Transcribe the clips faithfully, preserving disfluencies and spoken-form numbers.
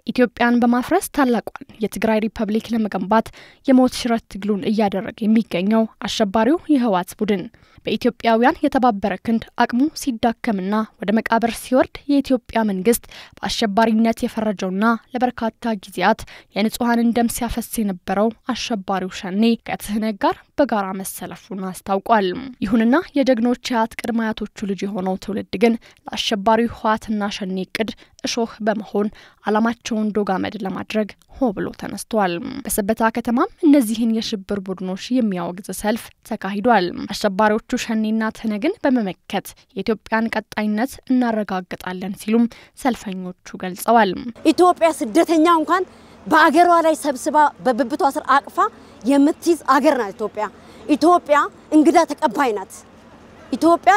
ኢትዮጵያን በማፍረስ ታላቋን የትግራይ ሪፐብሊክ ለመገንባት የሞት ሽረት ትግሉን እያደረገ የሚገኘው አሸባሪው የህወሓት ቡድን በኢትዮጵያውያን የተባበረ ክንድ አቅሙ ሲዳከምና ወደ መቃብር ሲወርድ የኢትዮጵያ መንግስት በአሸባሪነት የፈረጀውና ለበርካታ ጊዜያት የንጹሃንን ደም ሲያፈስ የነበረው አሸባሪው ሸኔ ከትህነግ ጋር በጋራ መሰለፉን አስታውቋል። ይሁንና የጀግኖች አያት ቅድመ አያቶቹ ልጅ የሆነው ትውልድ ግን ለአሸባሪው ህወሓትና ሸኔ ቅድ እሾህ በመሆን አላማቸውን ዶጋመድ ለማድረግ ሆ ብሎ ተነስቷል። በሰበታ ከተማም እነዚህን የሽብር ቡድኖች የሚያወግዝ ሰልፍ ተካሂዷል። አሸባሪዎቹ ሸኔና ትህነግን በመመከት የኢትዮጵያን ቀጣይነት እናረጋግጣለን ሲሉም ሰልፈኞቹ ገልጸዋል። ኢትዮጵያ ስደተኛ እንኳን በአገሯ ላይ ሰብስባ በብብቷ ስር አቅፋ የምትይዝ አገር ናት ኢትዮጵያ። ኢትዮጵያ እንግዳ ተቀባይ ናት። ኢትዮጵያ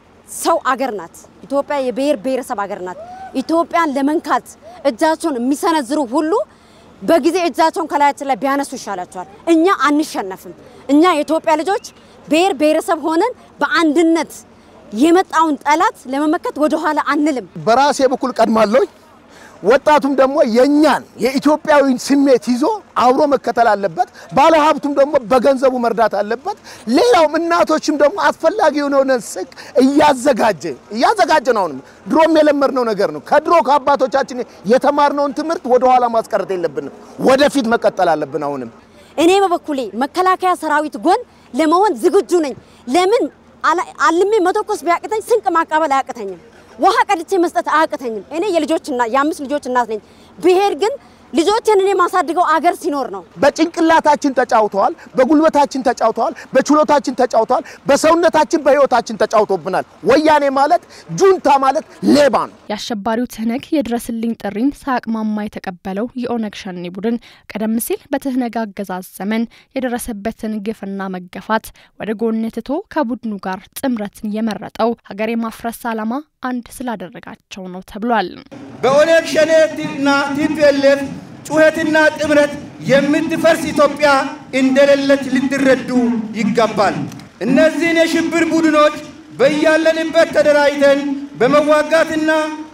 የሰው አገር ናት። ኢትዮጵያ የብሔር ብሔረሰብ አገር ናት። ኢትዮጵያን ለመንካት እጃቸውን የሚሰነዝሩ ሁሉ በጊዜ እጃቸውን ከላያችን ላይ ቢያነሱ ይሻላቸዋል። እኛ አንሸነፍም። እኛ የኢትዮጵያ ልጆች ብሔር ብሔረሰብ ሆነን በአንድነት የመጣውን ጠላት ለመመከት ወደ ኋላ አንልም። በራሴ በኩል ቀድማለሁ። ወጣቱም ደግሞ የኛን የኢትዮጵያዊ ስሜት ይዞ አብሮ መከተል አለበት። ባለሀብቱም ደግሞ በገንዘቡ መርዳት አለበት። ሌላውም እናቶችም ደግሞ አስፈላጊ የሆነ ስቅ እያዘጋጀ እያዘጋጀ ነው። ድሮም የለመድነው ነገር ነው። ከድሮ ከአባቶቻችን የተማርነውን ትምህርት ወደ ኋላ ማስቀረት የለብንም። ወደፊት መቀጠል አለብን። አሁንም እኔ በበኩሌ መከላከያ ሰራዊት ጎን ለመሆን ዝግጁ ነኝ። ለምን አልሜ መተኮስ ቢያቅተኝ ስንቅ ማቀበል አያቅተኝም። ውሃ ቀድቼ መስጠት አያቅተኝም። እኔ የልጆችና የአምስት ልጆች እናት ነኝ። ብሄር ግን ልጆችን እኔ ማሳድገው አገር ሲኖር ነው። በጭንቅላታችን ተጫውተዋል፣ በጉልበታችን ተጫውተዋል፣ በችሎታችን ተጫውተዋል፣ በሰውነታችን በህይወታችን ተጫውቶብናል። ወያኔ ማለት ጁንታ ማለት ሌባ ነው። የአሸባሪው ትህነግ የድረስልኝ ጥሪን ሳቅማማ የተቀበለው የኦነግ ሸኔ ቡድን ቀደም ሲል በትህነግ አገዛዝ ዘመን የደረሰበትን ግፍና መገፋት ወደ ጎን ትቶ ከቡድኑ ጋር ጥምረትን የመረጠው ሀገር የማፍረስ ዓላማ አንድ ስላደረጋቸው ነው ተብሏል። በኦነግ ሸኔና ቲፒኤልኤፍ ጩኸትና ጥምረት የምትፈርስ ኢትዮጵያ እንደሌለች ልትረዱ ይገባል። እነዚህን የሽብር ቡድኖች በያለንበት ተደራጅተን በመዋጋትና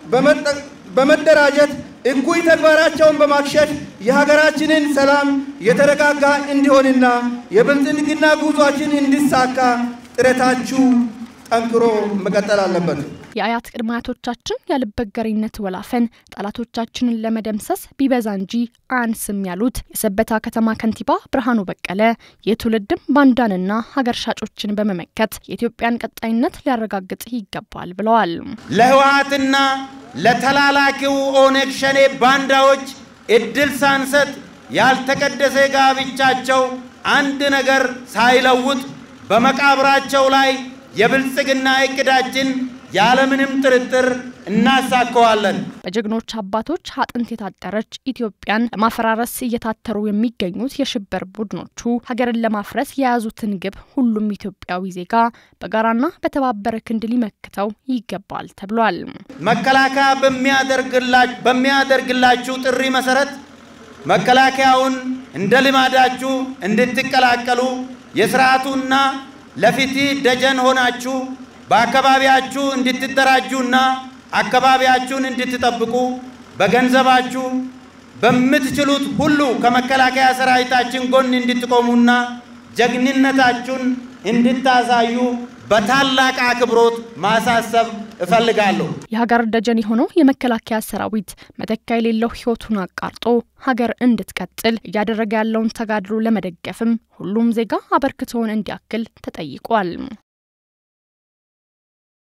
በመደራጀት እኩይ ተግባራቸውን በማክሸፍ የሀገራችንን ሰላም የተረጋጋ እንዲሆንና የብልጽግና ጉዟችን እንዲሳካ ጥረታችሁ ጠንክሮ መቀጠል አለበት። የአያት ቅድመ አያቶቻችን ያልበገሪነት ወላፈን ጠላቶቻችንን ለመደምሰስ ቢበዛ እንጂ አንስም ያሉት የሰበታ ከተማ ከንቲባ ብርሃኑ በቀለ የትውልድም ባንዳንና ሀገር ሻጮችን በመመከት የኢትዮጵያን ቀጣይነት ሊያረጋግጥ ይገባል ብለዋል። ለህወሓትና ለተላላኪው ኦነግ ሸኔ ባንዳዎች እድል ሳንሰጥ ያልተቀደሰ ጋብቻቸው አንድ ነገር ሳይለውጥ በመቃብራቸው ላይ የብልጽግና እቅዳችን ያለምንም ጥርጥር እናሳካዋለን። በጀግኖች አባቶች አጥንት የታጠረች ኢትዮጵያን ለማፈራረስ እየታተሩ የሚገኙት የሽብር ቡድኖቹ ሀገርን ለማፍረስ የያዙትን ግብ ሁሉም ኢትዮጵያዊ ዜጋ በጋራና በተባበረ ክንድ ሊመክተው ይገባል ተብሏል። መከላከያ በሚያደርግላችሁ በሚያደርግላችሁ ጥሪ መሰረት መከላከያውን እንደ ልማዳችሁ እንድትቀላቀሉ የሥርዓቱና ለፊቲ ደጀን ሆናችሁ በአካባቢያችሁ እንድትደራጁና አካባቢያችሁን እንድትጠብቁ በገንዘባችሁ በምትችሉት ሁሉ ከመከላከያ ሰራዊታችን ጎን እንድትቆሙና ጀግንነታችሁን እንድታሳዩ በታላቅ አክብሮት ማሳሰብ እፈልጋለሁ። የሀገር ደጀን የሆነው የመከላከያ ሰራዊት መተካ የሌለው ህይወቱን አቃርጦ ሀገር እንድትቀጥል እያደረገ ያለውን ተጋድሎ ለመደገፍም ሁሉም ዜጋ አበርክቶውን እንዲያክል ተጠይቋል።